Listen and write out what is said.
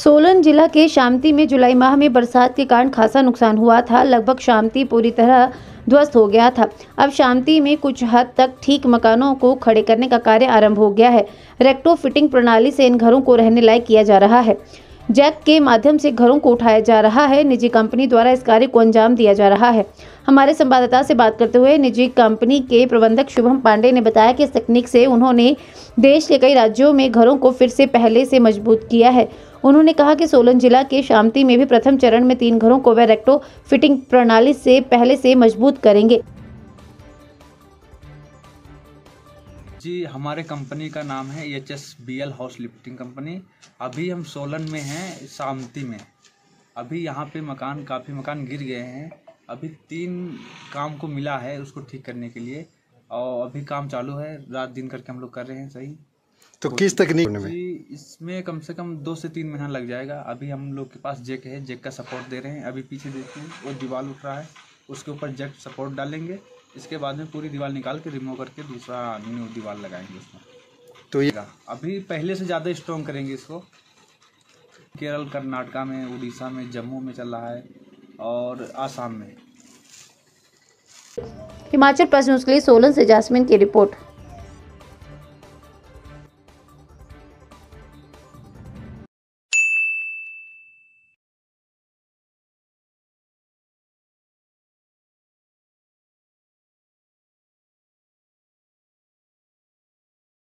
सोलन जिला के शामती में जुलाई माह में बरसात के कारण खासा नुकसान हुआ था। लगभग शामती पूरी तरह ध्वस्त हो गया था। अब शामती में कुछ हद तक ठीक मकानों को खड़े करने का कार्य आरंभ हो गया है। रेक्टो फिटिंग प्रणाली से इन घरों को रहने लायक किया जा रहा है। जैक के माध्यम से घरों को उठाया जा रहा है। निजी कंपनी द्वारा इस कार्य को अंजाम दिया जा रहा है। हमारे संवाददाता से बात करते हुए निजी कंपनी के प्रबंधक शुभम पांडे ने बताया कि इस तकनीक से उन्होंने देश के कई राज्यों में घरों को फिर से पहले से मजबूत किया है। उन्होंने कहा कि सोलन जिला के शामती में भी प्रथम चरण में 3 घरों को वे रेक्टो फिटिंग प्रणाली से पहले से मजबूत करेंगे। जी, हमारे कंपनी का नाम है HSBL हाउस लिफ्टिंग कंपनी। अभी हम सोलन में हैं, शामती में। अभी यहाँ पे काफ़ी मकान गिर गए हैं। अभी 3 काम को मिला है उसको ठीक करने के लिए, और अभी काम चालू है, रात दिन करके हम लोग कर रहे हैं। सही तो किस तकनीक में? जी, इसमें कम से कम 2 से 3 महीना लग जाएगा। अभी हम लोग के पास जैक है, जैक का सपोर्ट दे रहे हैं। अभी पीछे देखते हैं वो दीवार उठ रहा है, उसके ऊपर जैक सपोर्ट डालेंगे। इसके बाद में पूरी दीवार निकाल के रिमूव करके दूसरा न्यू दीवार लगाएंगे उसमें। तो ये अभी पहले से ज़्यादा स्ट्रॉन्ग करेंगे इसको। केरल, कर्नाटका में, उड़ीसा में, जम्मू में चल रहा है और आसाम में। हिमाचल प्रश्न के लिए सोलन से जास्मिन की रिपोर्ट।